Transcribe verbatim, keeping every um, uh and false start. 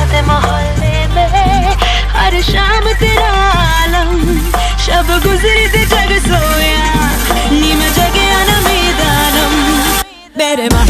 ते मोहल्ले में हर शाम तेरा आलम, शब गुजरी ते जग सोया नी मैं जगया ना मैदानम मेरे